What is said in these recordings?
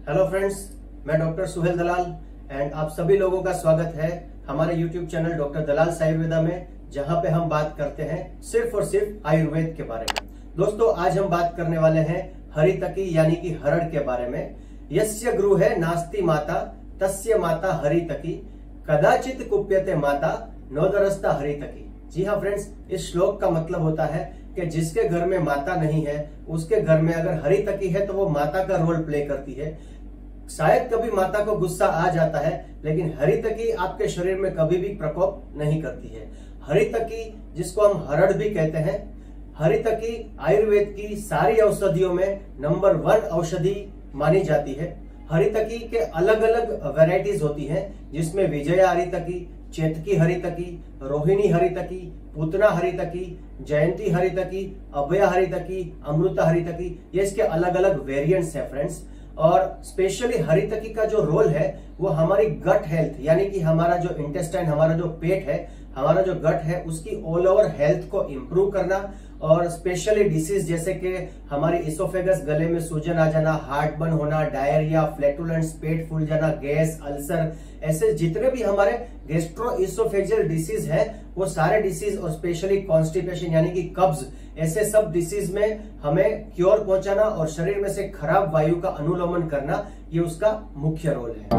Hello friends, मैं doctor Suhel Dalal and आप सभी लोगों का स्वागत है हमारे YouTube channel doctor Dalal Ayurveda में, जहां पे हम बात करते हैं सिर्फ और सिर्फ आयुर्वेद के बारे में। दोस्तों, आज हम बात करने वाले हैं हरितकी यानी कि हरड़ के बारे में। यस्य गृहे नास्ति माता तस्य माता हरितकी, कदाचित कुप्यते माता नोदरस्ता हरितकी। जी हाँ फ्रेंड्स, इस श्लोक का मतलब होता है कि जिसके घर में माता नहीं है उसके घर में अगर हरितकी है तो वो माता का रोल प्ले करती है। शायद कभी माता को गुस्सा आ जाता है, लेकिन हरितकी आपके शरीर में कभी भी प्रकोप नहीं करती है। हरितकी, जिसको हम हरड़ भी कहते हैं, हरितकी आयुर्वेद की सारी औषधियों में नंबर 1 औषधि मानी जाती है। हरितकी के अलग अलग वैरायटीज होती हैं, जिसमें विजया हरितकी, चेतकी हरितकी, रोहिणी हरितकी, पूतना हरितकी, जयंती हरितकी, अभया हरितकी, अमृता हरितकी, ये इसके अलग अलग वेरिएंट्स हैं फ्रेंड्स। और स्पेशली हरितकी का जो रोल है वो हमारी गट हेल्थ यानी कि हमारा जो इंटेस्टाइन, हमारा जो पेट है, हमारा जो गट है, उसकी ऑल ओवर हेल्थ को इंप्रूव करना और स्पेशली डिसीज जैसे कि हमारी इसोफेगस, गले में सूजन आ जाना, हार्ट बर्न होना, डायरिया, फ्लैटुलेंस, पेट फूल जाना, गैस, अल्सर, ऐसे जितने भी हमारे गैस्ट्रो इसोफेजियल डिसीज है वो सारे डिसीज और स्पेशली कॉन्स्टिपेशन यानी कि कब्ज, ऐसे सब डिसीज में हमें क्योर पहुंचाना और शरीर में से खराब वायु का अनुलोमन करना, ये उसका मुख्य रोल है।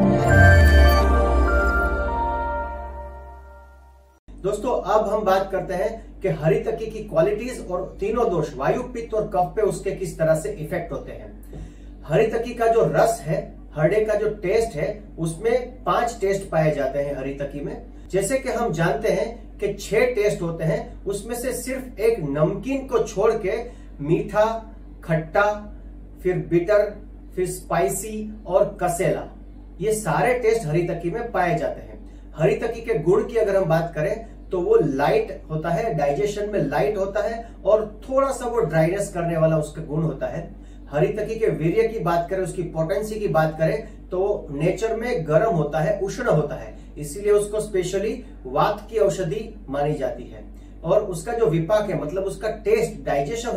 दोस्तों, अब हम बात करते हैं कि हरितकी की क्वालिटीज और तीनों दोष वायु, पित्त और कफ पे उसके किस तरह से इफेक्ट होते हैं। हरितकी का जो रस है, हरड़े का जो टेस्ट है, उसमें 5 टेस्ट पाए जाते हैं हरितकी में। जैसे कि हम जानते हैं कि 6 टेस्ट होते हैं, उसमें से सिर्फ एक नमकीन को छोड़ के मीठा, खट्टा, फिर बिटर, फिर स्पाइसी और कसेला, ये सारे टेस्ट हरितकी में पाए जाते हैं। हरितकी के गुण की अगर हम बात करें तो वो लाइट होता है, डाइजेशन में लाइट होता है और थोड़ा सा वो ड्राइनेस करने वाला उसका गुण होता है। हरितकी के वीर्य की बात करें, उसकी पोटेंसी की बात करें तो नेचर में गर्म होता है, उष्ण होता है, इसीलिए उसको स्पेशली वात की औषधि मानी जाती है। और उसका जो विपाक है, मतलब उसका टेस्ट डाइजेशन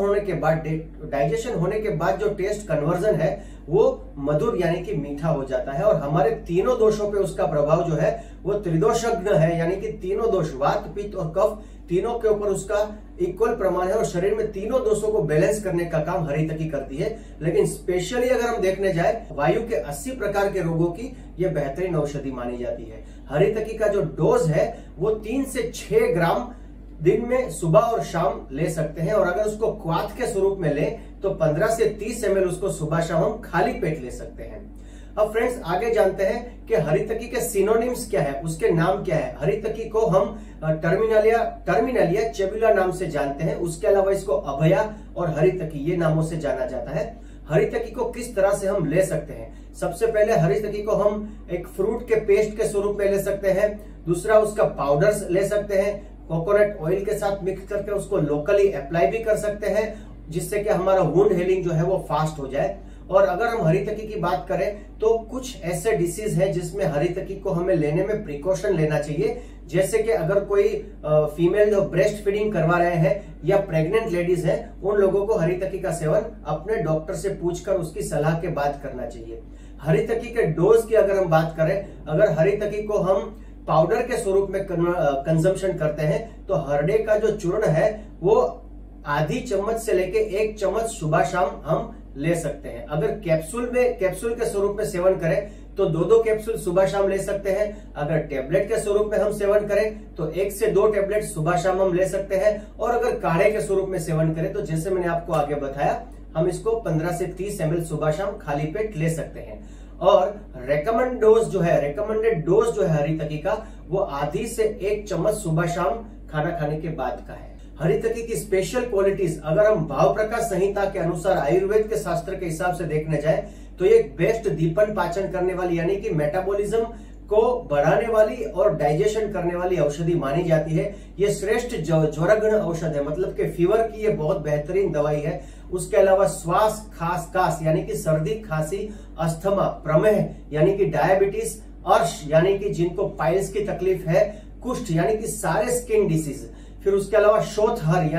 होने के बाद जो टेस्ट कन्वर्जन है वो मधुर यानी कि मीठा हो जाता है। और हमारे तीनों दोषों पे उसका प्रभाव जो है वो त्रिदोषज्ञ है, यानी कि तीनों दोष वात, पित्त और कफ, तीनों के ऊपर उसका इक्वल प्रमाण है और शरीर में तीनों दोषों को बैलेंस करने का काम हरितकी करती है। लेकिन स्पेशली अगर हम देखने जाए वायु के 80 प्रकार के रोगों की ये बेहतरीन औषधि मानी जाती है। हरितकी का जो डोज है वो 3 से 6 ग्राम दिन में सुबह और शाम ले सकते हैं, और अगर उसको क्वाथ के स्वरूप में लें तो 15 से 30 ml उसको सुबह शाम हम खाली पेट ले सकते हैं। अब फ्रेंड्स, आगे जानते हैं कि हरितकी के सिनोनिम्स क्या है, उसके नाम क्या है। हरितकी को हम टर्मिनलिया चेबुला नाम से जानते हैं। उसके अलावा इसको अभया और हरितकी ये नामों से जाना जाता है। हरितकी को किस तरह से हम ले सकते हैं? सबसे पहले हरितकी को हम एक फ्रूट के पेस्ट के स्वरूप में ले सकते हैं। दूसरा, उसका पाउडर्स ले सकते हैं, कोकोनट ऑयल के साथ मिक्स करके उसको लोकली अप्लाई भी कर सकते हैं, जिससे कि हमारा वुंड हीलिंग जो है वो फास्ट हो जाए। और अगर हम हरितकी की बात करें तो कुछ ऐसे डिसीज है जिसमें हरितकी को हमें लेने में प्रिकॉशन लेना चाहिए। जैसे कि अगर कोई फीमेल जो ब्रेस्ट फीडिंग करवा रहे हैं या प्रेग्नेंट लेडीज हैं, उन लोगों को हरितकी का सेवन अपने डॉक्टर से पूछकर उसकी सलाह के बाद करना चाहिए। हरितकी के डोज की अगर हम बात करें, अगर हरितकी को हम पाउडर के स्वरूप में कंजम्पशन करते हैं तो हरड़े का जो चूर्ण है वो आधी चम्मच से लेके 1 चम्मच सुबह शाम हम ले सकते हैं। अगर कैप्सूल के स्वरूप में सेवन करें तो 2-2 कैप्सूल सुबह शाम ले सकते हैं। अगर टेबलेट के स्वरूप में हम सेवन करें तो 1 से 2 टेबलेट सुबह शाम हम ले सकते हैं। और अगर काढ़े के स्वरूप में सेवन करें तो जैसे मैंने आपको आगे बताया, हम इसको 15 से 30 ml सुबह शाम खाली पेट ले सकते हैं। और रेकमेंडेड डोज जो है हरितकी का, वो आधी से 1 चम्मच सुबह शाम खाना खाने के बाद का है। हरितकी की स्पेशल क्वालिटीज अगर हम भाव प्रकाश संहिता के अनुसार आयुर्वेद के शास्त्र के हिसाब से देखने जाए तो ये बेस्ट दीपन पाचन करने वाली यानी कि मेटाबॉलिज्म को बढ़ाने वाली और डाइजेशन करने वाली औषधि मानी जाती है। ये श्रेष्ठ ज्वरगण औषध है, मतलब कि फीवर की ये बहुत बेहतरीन दवाई है। उसके अलावा श्वास कास यानी कि सर्दी खांसी, अस्थमा, प्रमेह यानी कि डायबिटीज, अर्श यानी कि जिनको पाइल्स की तकलीफ है, कुष्ठ यानी कि सारे स्किन डिसीज, फिर उसके अलावा शोथहर यानी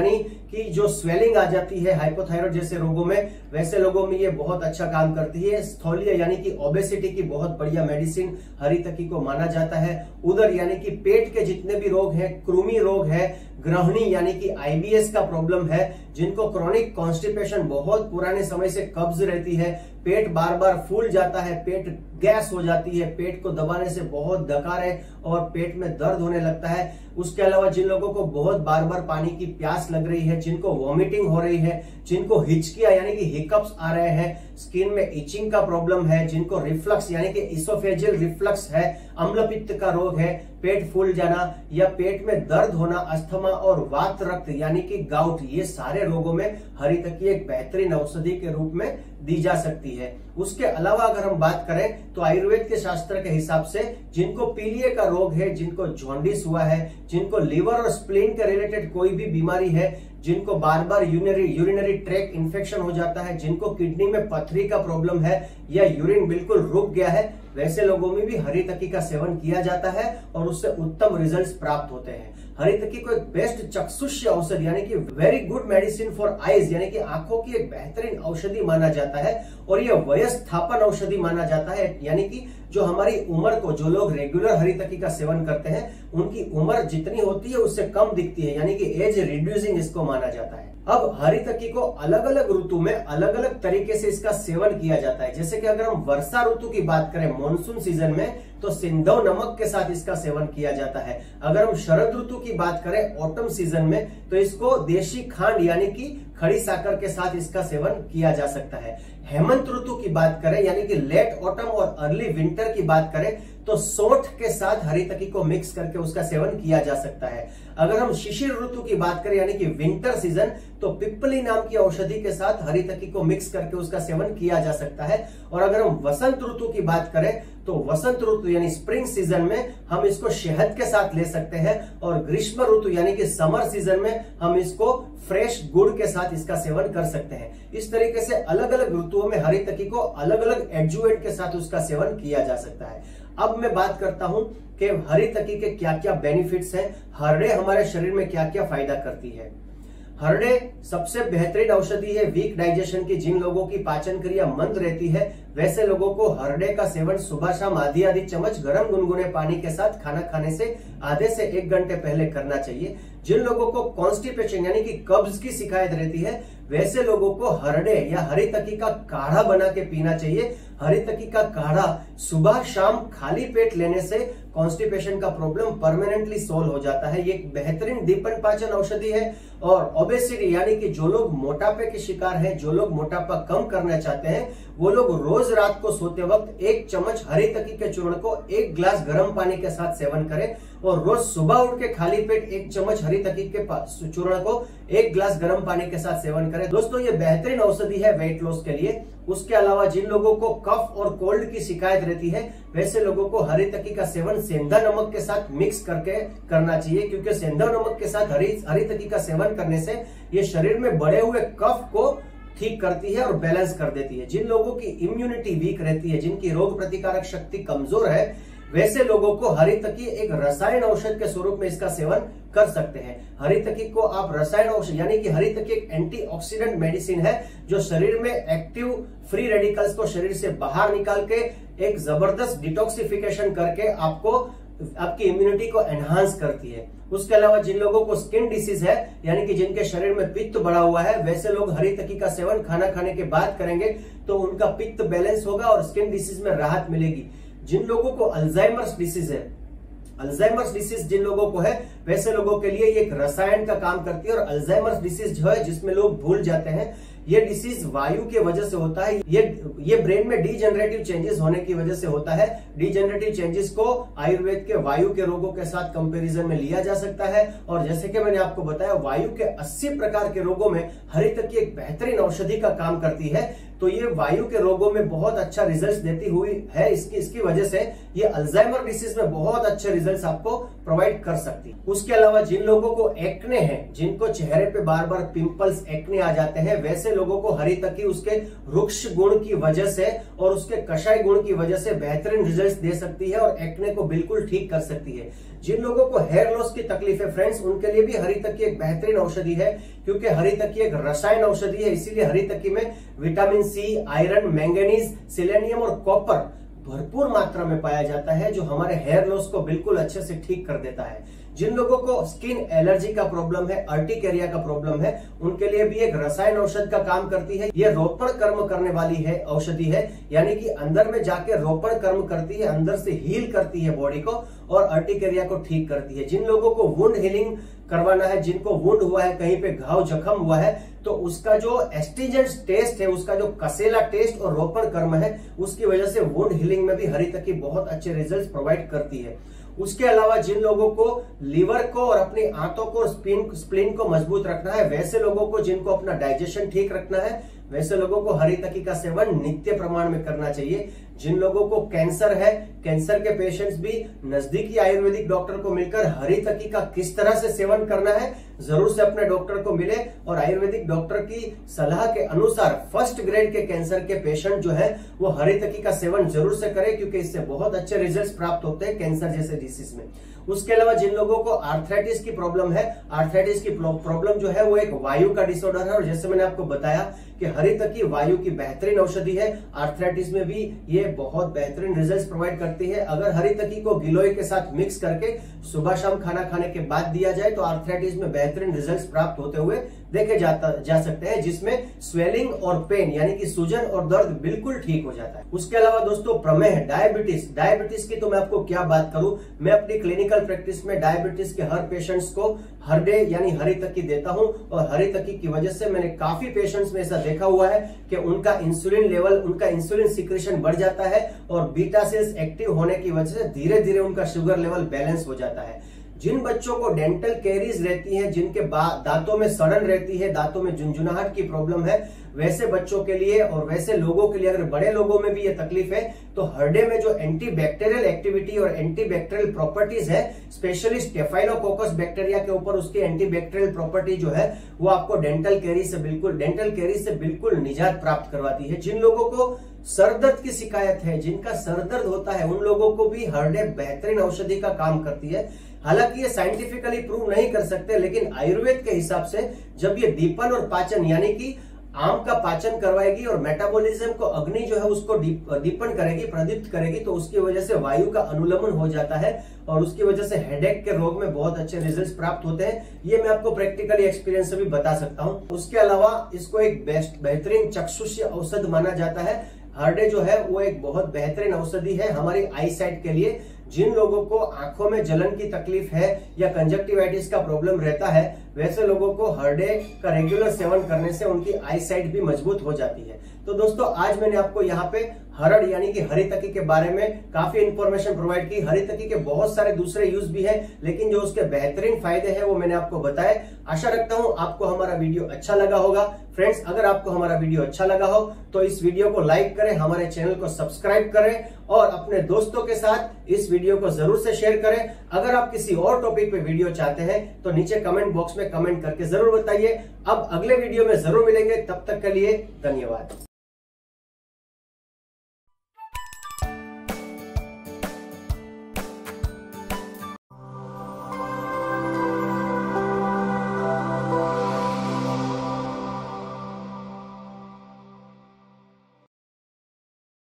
कि जो स्वेलिंग आ जाती है हाइपोथायराइड जैसे रोगों में, वैसे लोगों में ये बहुत अच्छा काम करती है। स्थूल्य यानी कि ओबेसिटी की बहुत बढ़िया मेडिसिन हरितकी को माना जाता है। उदर यानी कि पेट के जितने भी रोग हैं, कृमि रोग है, ग्रहणी यानी कि आईबीएस का प्रॉब्लम है, जिनको क्रोनिक कॉन्स्टिपेशन बहुत पुराने समय से कब्ज रहती है, पेट बार बार फूल जाता है, पेट गैस हो जाती है, पेट को दबाने से बहुत डकारें और पेट में दर्द होने लगता है। उसके अलावा जिन लोगों को बहुत बार बार पानी की प्यास लग रही है, जिनको वॉमिटिंग हो रही है, जिनको हिचकियां यानी कि हिकअप्स आ रहे हैं, स्किन में इचिंग का प्रॉब्लम है, जिनको रिफ्लक्स यानी कि इसोफेजियल रिफ्लक्स है, अम्ल पित्त का रोग है, पेट फूल जाना या पेट में दर्द होना, अस्थमा और वात रक्त यानी कि गाउट, ये सारे रोगों में हरितकी एक बेहतरीन औषधि के रूप में दी जा सकती है। उसके अलावा अगर हम बात करें तो आयुर्वेद के शास्त्र के हिसाब से जिनको पीलिया का रोग है, जिनको जॉन्डिस हुआ है, जिनको लिवर और स्प्लीन के रिलेटेड कोई भी बीमारी है, जिनको बार बार यूरिनरी ट्रैक इन्फेक्शन हो जाता है, जिनको किडनी में पथरी का प्रॉब्लम है या यूरिन बिल्कुल रुक गया है, वैसे लोगों में भी हरितकी का सेवन किया जाता है और उससे उत्तम रिजल्ट्स प्राप्त होते हैं। हरितकी को एक बेस्ट चक्षुष्य औषधि यानी कि very good medicine for eyes यानी कि आंखों की एक बेहतरीन औषधि माना जाता है और यह वयस्थापन औषधि माना जाता है, यानी कि जो हमारी उम्र को, जो लोग रेगुलर हरितकी का सेवन करते हैं उनकी उम्र जितनी होती है उससे कम दिखती है, यानी कि एज रिड्यूसिंग इसको माना जाता है। अब हरितकी को अलग अलग ऋतु में अलग अलग तरीके से इसका सेवन किया जाता है। जैसे कि अगर हम वर्षा ऋतु की बात करें, मॉनसून सीजन में, तो सिंधव नमक के साथ इसका सेवन किया जाता है। अगर हम शरद ऋतु की बात करें, ऑटम सीजन में, तो इसको देशी खांड यानी कि खड़ी साकर के साथ इसका सेवन किया जा सकता है। हेमंत ऋतु की बात करें यानी कि लेट ऑटम और अर्ली विंटर की बात करें तो सौंठ के साथ हरितकी को मिक्स करके उसका सेवन किया जा सकता है। अगर हम शिशिर ऋतु की बात करें यानी कि विंटर सीजन, तो पिप्पली नाम की औषधि के साथ हरितकी को मिक्स करके उसका सेवन किया जा सकता है। और अगर हम वसंत ऋतु की बात करें तो वसंत ऋतु यानी स्प्रिंग सीजन में हम इसको शहद के साथ ले सकते हैं और ग्रीष्म ऋतु यानी कि समर सीजन में हम इसको फ्रेश गुड़ के साथ इसका सेवन कर सकते हैं। इस तरीके से अलग अलग ऋतुओं में हरितकी को अलग अलग एडजुवेंट के साथ उसका सेवन किया जा सकता है। अब मैं बात करता हूं कि हरितकी के क्या क्या बेनिफिट्स हैं, हरड़े हमारे शरीर में क्या क्या फायदा करती है। हरड़े सबसे बेहतरीन औषधि है वीक डाइजेशन की। जिन लोगों की पाचन क्रिया मंद रहती है वैसे लोगों को हरड़े का सेवन सुबह शाम आधी चम्मच गर्म गुनगुने पानी के साथ खाना खाने से आधे से 1 घंटे पहले करना चाहिए। जिन लोगों को कॉन्स्टिपेशन यानी कि कब्ज की शिकायत रहती है वैसे लोगों को हरड़े या हरितकी का काढ़ा बना के पीना चाहिए। हरितकी का काढ़ा सुबह शाम खाली पेट लेने से कॉन्स्टिपेशन का प्रॉब्लम परमानेंटली सोल्व हो जाता है। ये एक बेहतरीन दीपन पाचन औषधि है। और ओबेसिटी यानी कि जो लोग मोटापे के शिकार हैं, जो लोग मोटापा कम करना चाहते हैं, वो लोग रोज रात को सोते वक्त 1 चम्मच हरितकी के चूर्ण को 1 गिलास गर्म पानी के साथ सेवन करें और रोज सुबह उठ के खाली पेट 1 चम्मच हरितकी के चूर्ण को 1 गिलास गर्म पानी के साथ सेवन करें। दोस्तों ये बेहतरीन औषधि है वेट लॉस के लिए। उसके अलावा जिन लोगों को कफ और कोल्ड की शिकायत रहती है वैसे लोगों को हरितकी का सेवन सेंधा नमक के साथ मिक्स करके करना चाहिए, क्योंकि सेंधा नमक के साथ हरितकी का सेवन करने से ये शरीर में बढ़े हुए कफ को ठीक करती है और बैलेंस कर देती है। जिन लोगों की इम्यूनिटी वीक रहती है, जिनकी रोग प्रतिकारक शक्ति कमजोर है, वैसे लोगों को हरितकी एक रसायन औषध के स्वरूप में इसका सेवन कर सकते हैं। हरितकी को आप रसायन औषध यानी कि हरितकी एक एंटीऑक्सीडेंट मेडिसिन है जो शरीर में एक्टिव फ्री रेडिकल्स को शरीर से बाहर निकाल के एक जबरदस्त डिटॉक्सिफिकेशन करके आपकी इम्यूनिटी को एनहांस करती है। उसके अलावा जिन लोगों को स्किन डिसीज है यानी कि जिनके शरीर में पित्त बढ़ा हुआ है, वैसे लोग हरितकी का सेवन खाना खाने के बाद करेंगे तो उनका पित्त बैलेंस होगा और स्किन डिसीज में राहत मिलेगी। जिन लोगों को अल्जाइमर्स डिसीज है, अल्जाइमर्स डिसीज जिन लोगों को है वैसे लोगों के लिए ये एक रसायन का काम करती है। और अल्जाइमर्स डिसीज जो है जिसमें लोग भूल जाते हैं, ये डिसीज वायु के वजह से होता है। ये ब्रेन में डीजेनरेटिव चेंजेस होने की वजह से होता है। डीजेनरेटिव चेंजेस को आयुर्वेद के वायु के रोगों के साथ कंपैरिजन में लिया जा सकता है। और जैसे कि मैंने आपको बताया वायु के 80 प्रकार के रोगों में हरितकी एक बेहतरीन औषधि का काम करती है। तो ये वायु के रोगों में बहुत अच्छा रिजल्ट देती हुई है। इसकी वजह से ये अल्जाइमर डिसीज में बहुत अच्छे रिजल्ट रिजल्ट्स आपको प्रोवाइड कर सकती है। उसके अलावा जिन लोगों को एक्ने है, जिनको चेहरे पे बार बार पिंपल्स एक्ने आ जाते हैं, वैसे लोगों को हरी तकी उसके रुक्ष गुण की वजह से और उसके कषाय गुण की वजह से बेहतरीन रिजल्ट्स दे सकती है और एक्ने को बिल्कुल ठीक कर सकती है। जिन लोगों को हेयर लॉस की तकलीफ है फ्रेंड्स, उनके लिए भी हरी तकी एक बेहतरीन औषधि है, क्योंकि हरी तकी एक रसायन औषधि है। इसीलिए हरी तकी में vitamin C, iron, manganese, selenium और कॉपर भरपूर मात्रा में पाया जाता है, जो हमारे हेयर लॉस को बिल्कुल अच्छे से ठीक कर देता है। जिन लोगों को स्किन एलर्जी का प्रॉब्लम है, अर्टिकेरिया का प्रॉब्लम है, उनके लिए भी एक रसायन औषध का काम करती है। ये रोपण कर्म करने वाली है औषधि है, यानी कि अंदर में जाके रोपण कर्म करती है, अंदर से हील करती है बॉडी को और अर्टिकेरिया को ठीक करती है। जिन लोगों को वुंड हीलिंग करवाना है, जिनको वुंड हुआ है, कहीं पे घाव जख्म हुआ है, तो उसका जो एस्ट्रिजेंट टेस्ट है, उसका जो कसेला टेस्ट और रोपण कर्म है, उसकी वजह से वुंड हीलिंग में भी हरी तकी बहुत अच्छे रिजल्ट प्रोवाइड करती है। उसके अलावा जिन लोगों को लीवर को और अपनी आंतों को, स्प्लीन को मजबूत रखना है, वैसे लोगों को, जिनको अपना डाइजेशन ठीक रखना है, वैसे लोगों को हरी तकी का सेवन नित्य प्रमाण में करना चाहिए। जिन लोगों को कैंसर है, कैंसर के पेशेंट्स भी नजदीकी आयुर्वेदिक डॉक्टर को मिलकर हरी तकी का किस तरह से सेवन करना है, जरूर से अपने डॉक्टर को मिले और आयुर्वेदिक डॉक्टर की सलाह के अनुसार फर्स्ट ग्रेड के कैंसर के पेशेंट जो है वो हरी तकी का सेवन जरूर से करें, क्योंकि इससे बहुत अच्छे रिजल्ट्स प्राप्त होते हैं कैंसर जैसे डिसीज में। उसके अलावा जिन लोगों को आर्थराइटिस की प्रॉब्लम है, आर्थराइटिस की प्रॉब्लम जो है वो एक वायु का डिसऑर्डर है, और जैसे मैंने आपको बताया कि हरी तकी वायु की बेहतरीन औषधि है। आर्थराइटिस में भी ये बहुत बेहतरीन रिजल्ट्स प्रोवाइड करती है। अगर हरी तकी को गिलोय के साथ मिक्स करके सुबह शाम खाना खाने के बाद दिया जाए तो आर्थराइटिस में बेहतरीन रिजल्ट्स प्राप्त होते हुए देखे जा सकते हैं, जिसमें स्वेलिंग और पेन यानी कि सूजन और दर्द बिल्कुल ठीक हो जाता है। उसके अलावा दोस्तों प्रमेह, डायबिटीज की तो मैं आपको क्या बात करूं। मैं अपनी क्लिनिकल प्रैक्टिस में डायबिटीज के हर पेशेंट्स को हर डे यानी हरी तकी देता हूं, और हरी तकी की वजह से मैंने काफी पेशेंट्स में ऐसा देखा हुआ है कि उनका इंसुलिन लेवल, उनका इंसुलिन सिक्रेशन बढ़ जाता है और बीटा सेल्स एक्टिव होने की वजह से धीरे धीरे उनका शुगर लेवल बैलेंस हो जाता है। जिन बच्चों को डेंटल कैरीज रहती है, जिनके दांतों में सड़न रहती है, दांतों में झुंझुनाहट की प्रॉब्लम है, वैसे बच्चों के लिए और वैसे लोगों के लिए, अगर बड़े लोगों में भी ये तकलीफ है, तो हरडे में जो एंटीबैक्टीरियल एक्टिविटी और एंटीबैक्टीरियल प्रॉपर्टीज है, स्पेशली स्टेफाइलोकोकस बैक्टीरिया के ऊपर उसकी एंटीबैक्टीरियल प्रॉपर्टी जो है वो आपको डेंटल कैरीज से बिल्कुल निजात प्राप्त करवाती है। जिन लोगों को सर दर्द की शिकायत है, जिनका सर दर्द होता है, उन लोगों को भी हरडे बेहतरीन औषधि का काम करती है। हालांकि ये साइंटिफिकली प्रूव नहीं कर सकते, लेकिन आयुर्वेद के हिसाब से जब ये दीपन और पाचन यानी कि आम का पाचन करवाएगी और मेटाबॉलिज्म को, अग्नि जो है उसको दीपन करेगी, प्रदीप्त करेगी, तो उसकी वजह से वायु का अनुलमन हो जाता है और उसकी वजह से हेडेक के रोग में बहुत अच्छे रिजल्ट्स प्राप्त होते हैं। ये मैं आपको प्रैक्टिकली एक्सपीरियंस से भी बता सकता हूँ। उसके अलावा इसको एक बेहतरीन चक्षुषीय औषध माना जाता है। हरडे जो है वो एक बहुत बेहतरीन औषधि है हमारी आई साइट के लिए। जिन लोगों को आंखों में जलन की तकलीफ है या कंजक्टिवाइटिस का प्रॉब्लम रहता है, वैसे लोगों को हरडे का रेगुलर सेवन करने से उनकी आई साइट भी मजबूत हो जाती है। तो दोस्तों आज मैंने आपको यहाँ पे हरड़ यानी कि हरी तकी के बारे में काफी इंफॉर्मेशन प्रोवाइड की। हरी तकी के बहुत सारे दूसरे यूज भी है, लेकिन जो उसके बेहतरीन फायदे हैं वो मैंने आपको बताए। आशा रखता हूं आपको हमारा वीडियो अच्छा लगा होगा। फ्रेंड्स, अगर आपको हमारा वीडियो अच्छा लगा हो तो इस वीडियो को लाइक करें, हमारे चैनल को सब्सक्राइब करें और अपने दोस्तों के साथ इस वीडियो को जरूर से शेयर करें। अगर आप किसी और टॉपिक पे वीडियो चाहते हैं तो नीचे कमेंट बॉक्स में कमेंट करके जरूर बताइए। अब अगले वीडियो में जरूर मिलेंगे, तब तक के लिए धन्यवाद।